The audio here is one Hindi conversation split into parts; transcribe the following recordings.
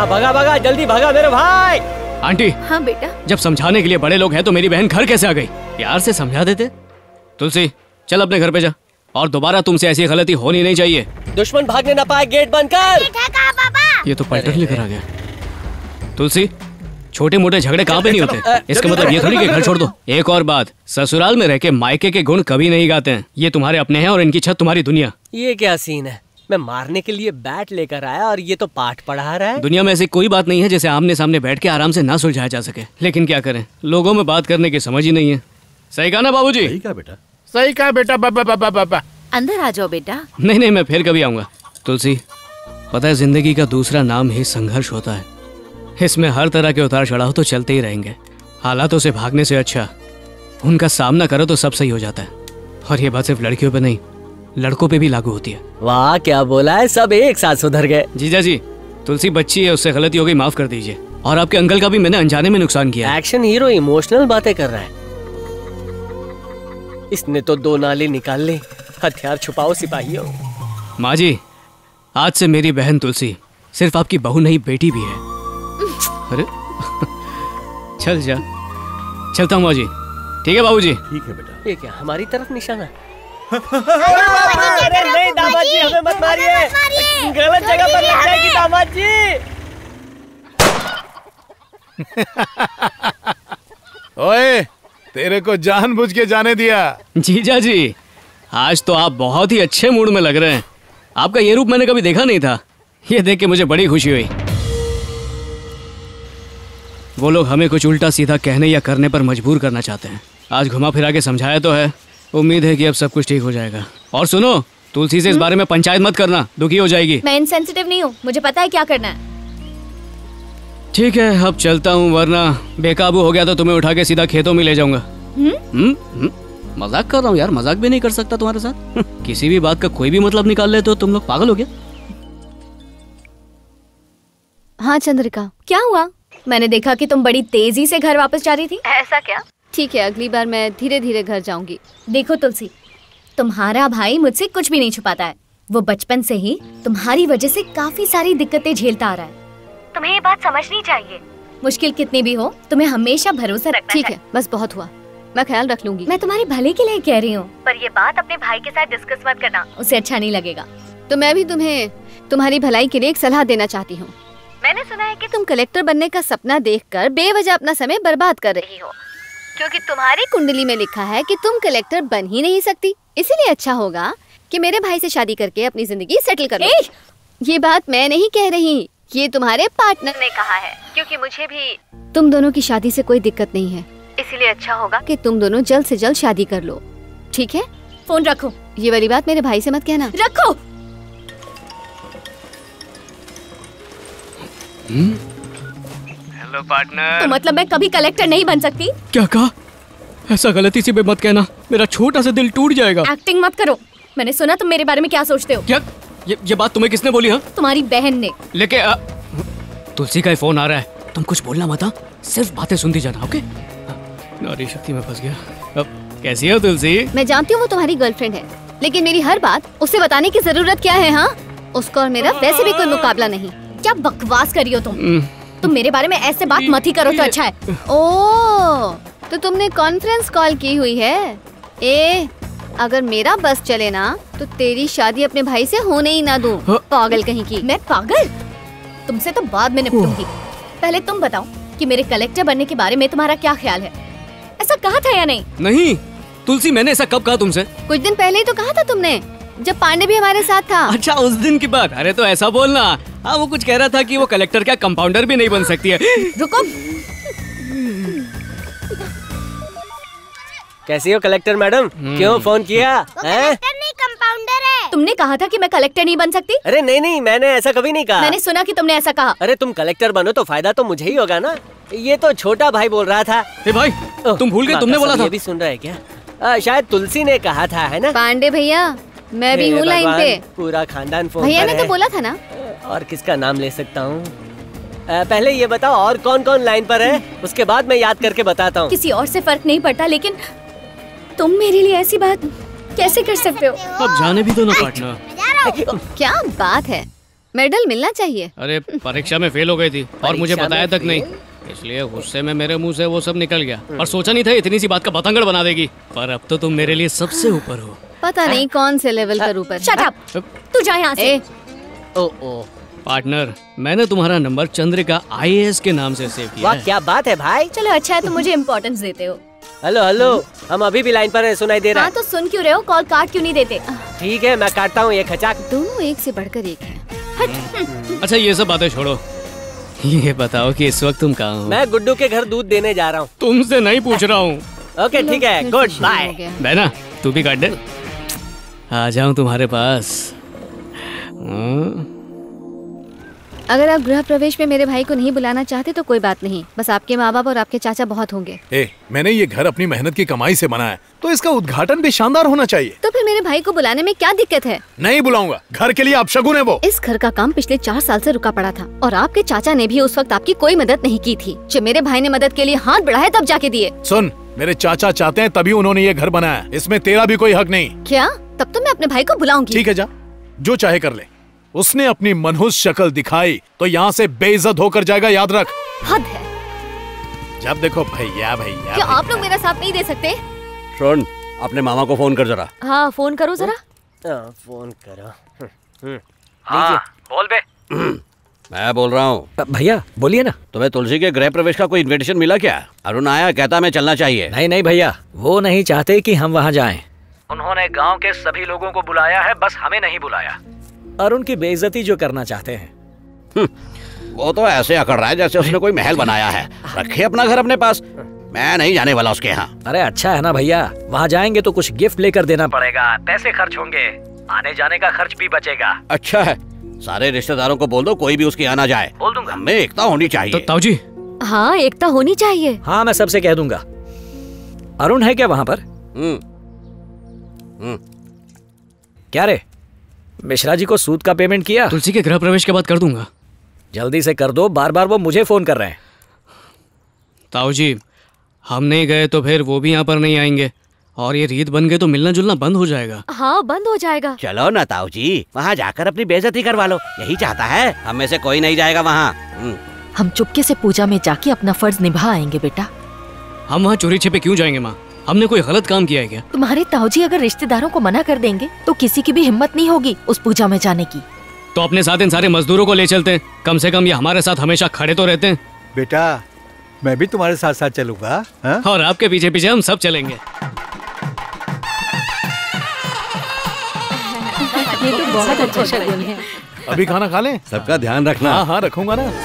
हाँ भगा भगा, जल्दी भगा मेरे भाई। आंटी। हाँ बेटा। जब समझाने के लिए बड़े लोग हैं तो मेरी बहन घर कैसे आ गई? प्यार से समझा देते। तुलसी चल अपने घर पे जा, और दोबारा तुमसे ऐसी गलती होनी नहीं चाहिए। दुश्मन भागने ना पाए, गेट बंद कर। ये तो पलटन लेकर आ गया। तुलसी छोटे मोटे झगड़े कहाँ पे नहीं होते, इसका मतलब ये थोड़ी कि घर छोड़ दो। एक और बात, ससुराल में रह के मायके के गुण कभी नहीं गाते हैं। ये तुम्हारे अपने हैं और इनकी छत तुम्हारी दुनिया। ये क्या सीन है? मैं मारने के लिए बैट लेकर आया और ये तो पाठ पढ़ा रहा है। दुनिया में ऐसी कोई बात नहीं है जिसे आमने सामने बैठ के आराम से ना सुलझाया जा सके, लेकिन क्या करें, लोगों में बात करने की समझ ही नहीं है। सही कहा ना बाबूजी? सही कहा बेटा, सही कहा बेटा। बाबा अंदर आ जाओ बेटा। नहीं, मैं फिर कभी आऊंगा। तुलसी पता है, जिंदगी का दूसरा नाम ही संघर्ष होता है। इसमें हर तरह के उतार चढ़ाव तो चलते ही रहेंगे। हालातों से भागने से अच्छा उनका सामना करो तो सब सही हो जाता है। और ये बात सिर्फ लड़कियों पे नहीं, लड़कों पे भी लागू होती है। वाह क्या बोला है, सब एक साथ सुधर गए। जीजा जी, तुलसी बच्ची है, उससे गलती हो गई, माफ कर दीजिए। और आपके अंकल का भी मैंने अनजाने में नुकसान किया। एक्शन हीरो इमोशनल बातें कर रहा है। इसने तो 2 नाले निकाल ले। हथियार छुपाओ सिपाहियों। माँ जी, आज से मेरी बहन तुलसी सिर्फ आपकी बहू नहीं, बेटी भी है। अरे चल जा, चलता हूँ माँ जी। ठीक है बाबूजी? ठीक है बेटा। ये क्या हमारी तरफ निशाना? अरे नहीं दामाद जी, हमें मत मारिए, गलत जगह पर लग जाएगी दामाद जी। ओए, तेरे को जानबूझ के जाने दिया। जीजा जी, आज तो आप बहुत ही अच्छे मूड में लग रहे हैं। आपका ये रूप मैंने कभी देखा नहीं था। ये देख के मुझे बड़ी खुशी हुई। वो लोग हमें कुछ उल्टा सीधा कहने या करने पर मजबूर करना चाहते हैं। आज घुमा फिरा के समझाया तो है, उम्मीद है कि अब सब कुछ ठीक हो जाएगा। और सुनो, तुलसी से इस बारे में पंचायत मत करना, दुखी हो जाएगी। मैं इनसेंसिटिव नहीं हूँ, मुझे पता है क्या करना है। ठीक है, अब चलता हूँ, वरना बेकाबू हो गया तो तुम्हें उठा के सीधा खेतों में ले जाऊंगा। मजाक कर रहा हूँ यार, मजाक भी नहीं कर सकता तुम्हारे साथ। किसी भी बात का कोई भी मतलब निकाल लेते हो तुम लोग, पागल हो गया? हाँ चंद्रिका, क्या हुआ? मैंने देखा कि तुम बड़ी तेजी से घर वापस जा रही थी। ऐसा क्या? ठीक है, अगली बार मैं धीरे धीरे घर जाऊंगी। देखो तुलसी, तुम्हारा भाई मुझसे कुछ भी नहीं छुपाता है। वो बचपन से ही तुम्हारी वजह से काफी सारी दिक्कतें झेलता आ रहा है। तुम्हें ये बात समझनी चाहिए। मुश्किल कितनी भी हो, तुम्हें हमेशा भरोसा रखना चाहिए। ठीक है, बस बहुत हुआ, मैं ख्याल रख लूंगी। मैं तुम्हारे भले के लिए कह रही हूँ, पर ये बात अपने भाई के साथ डिस्कस मत करना, उसे अच्छा नहीं लगेगा। तो मैं भी तुम्हें तुम्हारी भलाई के लिए एक सलाह देना चाहती हूँ। मैंने सुना है कि तुम कलेक्टर बनने का सपना देखकर बेवजह अपना समय बर्बाद कर रही हो, क्योंकि तुम्हारी कुंडली में लिखा है कि तुम कलेक्टर बन ही नहीं सकती। इसीलिए अच्छा होगा कि मेरे भाई से शादी करके अपनी जिंदगी सेटल कर लो। ये बात मैं नहीं कह रही, ये तुम्हारे पार्टनर ने कहा है, क्योंकि मुझे भी तुम दोनों की शादी से कोई दिक्कत नहीं है। इसीलिए अच्छा होगा कि तुम दोनों जल्द से जल्द शादी कर लो, ठीक है? फोन रखो। ये वाली बात मेरे भाई से मत कहना। रखो। Hello partner. तो मतलब मैं कभी कलेक्टर नहीं बन सकती? क्या कहा? ऐसा गलती से भी मत कहना, मेरा छोटा सा दिल टूट जाएगा। एक्टिंग मत करो। मैंने सुना तुम मेरे बारे में क्या सोचते हो। क्या? ये बात तुम्हें किसने बोली? हाँ, तुम्हारी बहन ने। लेके तुलसी का फोन आ रहा है, तुम कुछ बोलना मत, सिर्फ बातें सुनती जाना, ओके? नारी शक्ति में फंस गया। अब कैसी हो तुलसी? मैं जानती हूँ वो तुम्हारी गर्लफ्रेंड है, लेकिन मेरी हर बात उसे बताने की जरूरत क्या है? हाँ, उसका और मेरा वैसे भी कोई मुकाबला नहीं। क्या बकवास कर रही हो तुम मेरे बारे में ऐसे बात मत ही करो तो अच्छा है। ओह, तो तुमने कॉन्फ्रेंस कॉल की हुई है? अगर मेरा बस चले ना तो तेरी शादी अपने भाई से होने ही ना दूं। पागल कहीं की। मैं पागल? तुमसे तो बाद में निपटूंगी। पहले तुम बताओ कि मेरे कलेक्टर बनने के बारे में तुम्हारा क्या ख्याल है? ऐसा कहा था या नहीं? नहीं तुलसी, मैंने ऐसा कब कहा तुमसे? कुछ दिन पहले ही तो कहा था तुमने, जब पांडे भी हमारे साथ था। अच्छा, उस दिन की बात। अरे तो ऐसा बोलना। हाँ, वो कुछ कह रहा था कि वो कलेक्टर क्या कंपाउंडर भी नहीं बन सकती है। रुको। कैसी हो कलेक्टर मैडम? क्यों फोन किया? कलेक्टर नहीं, कंपाउंडर है। तुमने कहा था कि मैं कलेक्टर नहीं बन सकती। अरे नहीं, मैंने ऐसा कभी नहीं कहा। मैंने सुना कि तुमने ऐसा कहा। अरे तुम कलेक्टर बनो तो फायदा तो मुझे ही होगा ना। ये तो छोटा भाई बोल रहा था। भाई तुम भूल गए, तुमने बोला था। ये भी सुन रहा है क्या? शायद तुलसी ने कहा था, है ना? पांडे भैया, मैं भी हूँ लाइन पे। पूरा खानदान फोन भैया ने तो बोला था ना। और किसका नाम ले सकता हूँ? पहले ये बताओ और कौन कौन लाइन पर है, उसके बाद मैं याद करके बताता हूँ। किसी और से फर्क नहीं पड़ता, लेकिन तुम मेरे लिए ऐसी बात कैसे कर सकते हो? अब जाने भी दो ना पार्टनर। क्या बात है? मेडल मिलना चाहिए। अरे परीक्षा में फेल हो गई थी और मुझे परीक्षा बताया में तक नहीं, इसलिए गुस्से में मेरे मुंह से वो सब निकल गया। और सोचा नहीं था इतनी सी बात का बतंगड़ बना देगी, पर अब तो तुम मेरे लिए सबसे ऊपर हो। पता नहीं कौन से लेवल पर ऊपर। शट अप, तू जा यहाँ से। ओ ओ पार्टनर, मैंने तुम्हारा नंबर चंद्रिका IAS के नाम से सेव किया वाह, है। क्या बात है भाई। चलो अच्छा है, तुम मुझे इम्पोर्टेंस देते हो। हेलो हेलो, हम अभी भी लाइन पर हैं, सुनाई दे रहा हाँ है। तो सुन क्यों रहे हो, कॉल काट क्यों नहीं देते? ठीक है, मैं काटता हूँ ये खचाक। दोनों एक से बढ़कर एक है। अच्छा ये सब बातें छोड़ो, ये बताओ कि इस वक्त तुम कहाँ हो? मैं गुड्डू के घर दूध देने जा रहा हूँ। तुमसे नहीं पूछ रहा हूँ। ओके ठीक है, गुड बाय। बहना तू भी काट दे, आ जाऊं तुम्हारे पास। अगर आप गृह प्रवेश में मेरे भाई को नहीं बुलाना चाहते तो कोई बात नहीं, बस आपके माँ बाप और आपके चाचा बहुत होंगे। मैंने ये घर अपनी मेहनत की कमाई से बनाया, तो इसका उद्घाटन भी शानदार होना चाहिए। तो फिर मेरे भाई को बुलाने में क्या दिक्कत है? नहीं बुलाऊंगा, घर के लिए अपशगुन है वो। इस घर का काम पिछले 4 साल से रुका पड़ा था और आपके चाचा ने भी उस वक्त आपकी कोई मदद नहीं की थी। जब मेरे भाई ने मदद के लिए हाथ बढ़ाया तब जाके दिए। सुन, मेरे चाचा चाहते हैं तभी उन्होंने ये घर बनाया, इसमें तेरा भी कोई हक नहीं। क्या? तब तो मैं अपने भाई को बुलाऊंगी। ठीक है, जा, जो चाहे कर ले। उसने अपनी मनहूस शक्ल दिखाई तो यहाँ से बेइज्जत होकर जाएगा, याद रख। हद है। जब देखो भैया भैया। क्या आप लोग मेरा साथ नहीं दे सकते? सुन, अपने मामा को फोन कर जरा। हाँ फोन करो जरा। फोन करो। हाँ, बोल बे। मैं बोल रहा हूँ। भैया बोलिए ना। तुम्हें तुलसी के गृह प्रवेश का कोई इनविटेशन मिला क्या? अरुण आया, कहता मैं चलना चाहिए। नहीं नहीं भैया, वो नहीं चाहते कि हम वहाँ जाएं। उन्होंने गांव के सभी लोगों को बुलाया है, बस हमें नहीं बुलाया। अरुण की बेइज्जती जो करना चाहते हैं। वो तो ऐसे अकड़ रहा है जैसे उसने कोई महल बनाया है। रखे अपना घर अपने पास, मैं नहीं जाने वाला उसके यहाँ। अरे अच्छा है ना भैया, वहाँ जाएंगे तो कुछ गिफ्ट लेकर देना पड़ेगा, पैसे खर्च होंगे, आने जाने का खर्च भी बचेगा। अच्छा है, सारे रिश्तेदारों को बोल दो कोई भी उसके यहाँ ना जाए। बोल दूंगा। हमें एकता होनी चाहिए। तो ताऊ जी। हाँ एकता होनी चाहिए। हाँ मैं सबसे कह दूंगा। अरुण है क्या वहाँ पर? क्या रे, मिश्रा जी को सूद का पेमेंट किया? तुलसी के गृह प्रवेश के बाद कर दूंगा। जल्दी से कर दो, बार बार वो मुझे फोन कर रहे हैं। ताऊ जी, हम नहीं गए तो फिर वो भी यहाँ पर नहीं आएंगे और ये रीत बन गए तो मिलना जुलना बंद हो जाएगा। हाँ बंद हो जाएगा। चलो ना ताऊ जी, वहाँ जाकर अपनी बेइज्जती करवा लो, यही चाहता है। हम में से कोई नहीं जाएगा वहाँ। हम चुपके से पूजा में जाके अपना फर्ज निभा आएंगे बेटा। हम वहाँ चोरी छिपे क्यों जाएंगे माँ? हमने कोई गलत काम किया है क्या? तुम्हारे ताऊजी अगर रिश्तेदारों को मना कर देंगे तो किसी की भी हिम्मत नहीं होगी उस पूजा में जाने की। तो अपने साथ इन सारे मजदूरों को ले चलते हैं, कम से कम ये हमारे साथ हमेशा खड़े तो रहते हैं। बेटा मैं भी तुम्हारे साथ साथ चलूंगा। हाँ? और आपके पीछे पीछे हम सब चलेंगे। ये तो बहुत अच्छा शगुन है। अभी खाना खा लें? सबका ध्यान रखना। हाँ हाँ रखूंगा ना।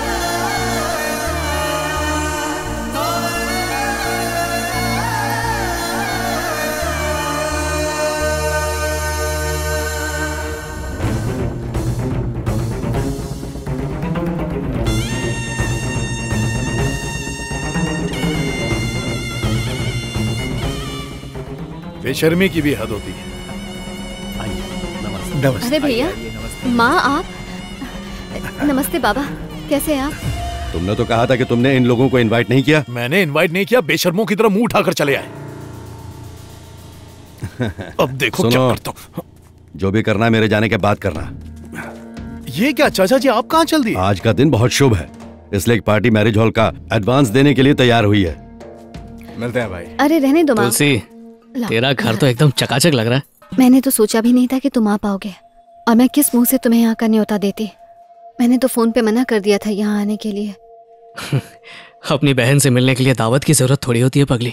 बेशर्मी की भी हद होती है। नमस्ते। अरे भैया, माँ आप। नमस्ते बाबा, कैसे हैं आप? तुमने तो कहा था कि तुमने इन लोगों को इनवाइट नहीं किया। मैंने इनवाइट नहीं किया, बेशर्मों की तरह मुंह उठाकर चले आए। अब देखो क्या करता हूँ। जो भी करना है मेरे जाने के बाद करना। ये क्या चाचा जी, आप कहाँ चल दिए? आज का दिन बहुत शुभ है, इसलिए एक पार्टी मैरिज हॉल का एडवांस देने के लिए तैयार हुई है। मिलते हैं भाई। अरे रहने दो माँ। तुलसी, तेरा घर तो एकदम चकाचक लग रहा है। मैंने तो सोचा भी नहीं था कि तुम आ पाओगे, और मैं किस मुंह से तुम्हें यहाँ का न्योता देती। मैंने तो फोन पे मना कर दिया था यहाँ आने के लिए। अपनी बहन से मिलने के लिए दावत की जरूरत थोड़ी होती है पगली।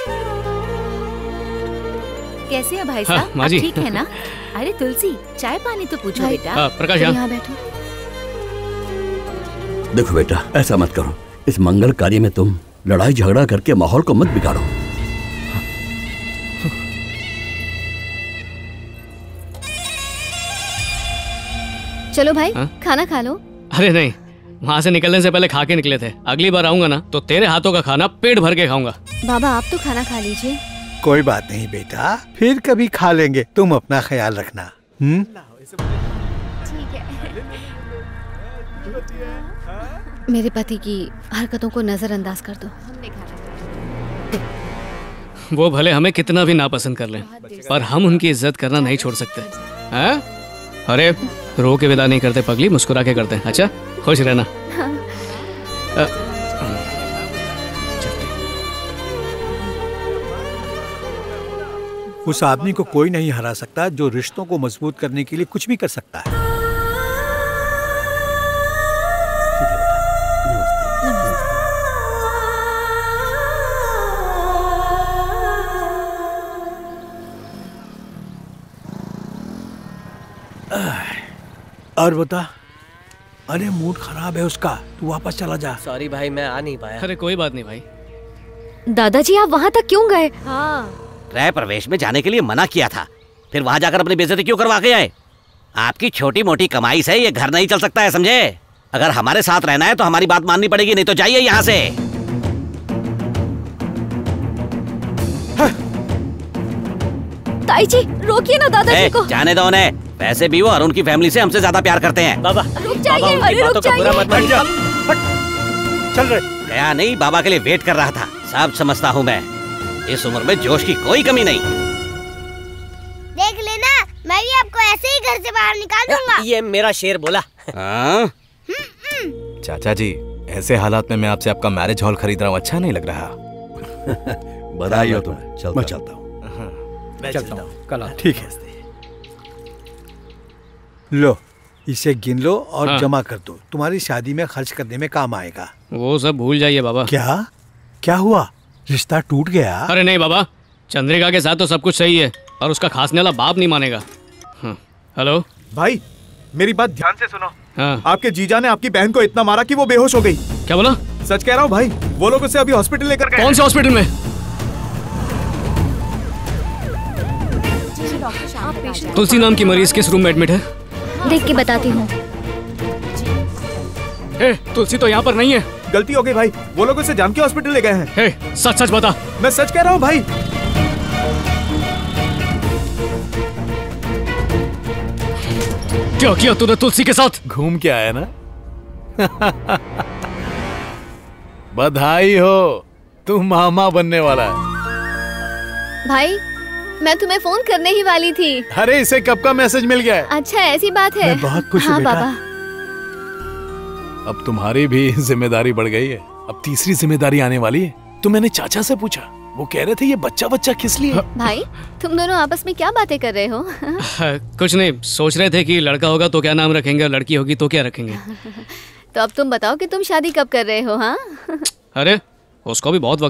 कैसे है भाई हाँ, साहब? माँ जी। आप ठीक है ना? अरे तुलसी, चाय पानी तो पूछो भाई। बेटा। प्रकाश तुम यहाँ। यहाँ बैठो। देखो बेटा, ऐसा मत करो। इस मंगल कार्य में तुम लड़ाई झगड़ा करके माहौल को मत बिगाड़ो। चलो भाई, हाँ? खाना खा लो। अरे नहीं, वहाँ से निकलने से पहले खा के निकले थे। अगली बार आऊंगा ना तो तेरे हाथों का खाना पेट भर के खाऊंगा। बाबा आप तो खाना खा लीजिए। कोई बात नहीं बेटा, फिर कभी खा लेंगे, तुम अपना ख्याल रखना। मेरे पति की हरकतों को नजरअंदाज कर दो। वो भले हमें कितना भी नापसंद कर लें, पर हम उनकी इज्जत करना नहीं छोड़ सकते हैं? अरे रो के विदा नहीं करते पगली, मुस्कुरा के करते हैं। अच्छा, खुश रहना। उस आदमी को कोई नहीं हरा सकता जो रिश्तों को मजबूत करने के लिए कुछ भी कर सकता है। और बता, अरे मूड खराब है उसका, तू वापस चला जा। सॉरी भाई, मैं आ नहीं पाया। अरे कोई बात नहीं भाई। दादाजी आप वहाँ तक क्यों गए? हाँ, गृह प्रवेश में जाने के लिए मना किया था, फिर वहां जाकर अपनी बेइज्जती क्यों करवा के आए? आपकी छोटी मोटी कमाई से ये घर नहीं चल सकता है, समझे? अगर हमारे साथ रहना है तो हमारी बात माननी पड़ेगी, नहीं तो जाइए यहाँ से। ताई जी रोकिए ना दादाजी को। जाने दो उन्हें, वैसे भी वो अरुण की फैमिली से हमसे ज्यादा प्यार करते हैं। बाबा रुक जाइए, अरे रुक जाइए। चल रहे। गया नहीं, बाबा के लिए वेट कर रहा था। सब समझता हूँ मैं, इस उम्र में जोश की कोई कमी नहीं। देख लेना, मैं भी आपको ऐसे ही घर से बाहर निकाल दूंगा। ये मेरा शेर बोला। चाचा जी, ऐसे हालात में मैं आपसे आपका मैरिज हॉल खरीद रहा हूँ, अच्छा नहीं लग रहा? बधाई हो तुम्हें। मैं चलता हूँ। चलता हूँ, कल आता हूँ। ठीक है, लो इसे गिन लो और हाँ। जमा कर दो, तुम्हारी शादी में खर्च करने में काम आएगा। वो सब भूल जाइए बाबा। क्या क्या हुआ, रिश्ता टूट गया? अरे नहीं बाबा, चंद्रिका के साथ तो सब कुछ सही है और उसका खासने वाला बाप नहीं मानेगा। हाँ। हेलो भाई, मेरी बात ध्यान से सुनो। हाँ। आपके जीजा ने आपकी बहन को इतना मारा कि वो बेहोश हो गई। क्या बोला? सच कह रहा हूँ भाई, वो लोग उसे अभी हॉस्पिटल लेकर गए। कौन से हॉस्पिटल में? तुलसी नाम की मरीज किस रूम में एडमिट है? देख के बताती हूँ। तुलसी तो यहाँ पर नहीं है। गलती हो गई भाई, वो लोग उसे जानकी हॉस्पिटल ले गए हैं। सच सच बता। मैं सच कह रहा हूँ भाई। क्या किया तूने तुलसी के साथ? घूम के आया ना? बधाई हो, तू मामा बनने वाला है। भाई मैं तुम्हें फोन करने ही वाली थी। अरे इसे कब का मैसेज मिल गया है? अच्छा ऐसी बात है। मैं बहुत खुश हूँ हाँ बेटा। बाबा। अब तुम्हारी भी जिम्मेदारी बढ़ गई है, अब तीसरी जिम्मेदारी आने वाली है। तो मैंने चाचा से पूछा, वो कह रहे थे ये बच्चा किस लिए? भाई तुम दोनों आपस में क्या बातें कर रहे हो? कुछ नहीं, सोच रहे थे कि लड़का होगा तो क्या नाम रखेंगे और लड़की होगी तो क्या रखेंगे। तो अब तुम बताओ कि तुम शादी कब कर रहे हो? हाँ अरे उसको भी बहुत वक्त